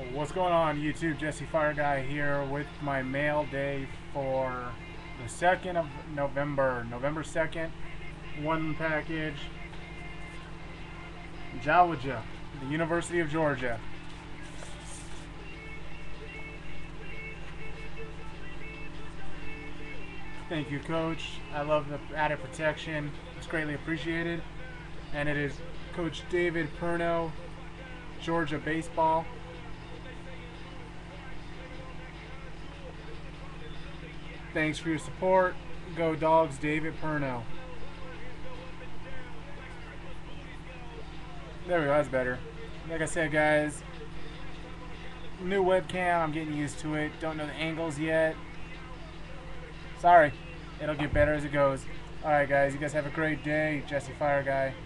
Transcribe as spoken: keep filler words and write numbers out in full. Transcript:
What's going on YouTube? Jesse Fire Guy here with my mail day for the second of November. November second. One package. Georgia, the University of Georgia. Thank you, Coach. I love the added protection. It's greatly appreciated. And it is Coach David Perno, Georgia Baseball. Thanks for your support. Go Dogs, David Perno. There we go, that's better. Like I said, guys, new webcam, I'm getting used to it. Don't know the angles yet. Sorry, it'll get better as it goes. Alright guys, you guys have a great day. Jesse Fire Guy.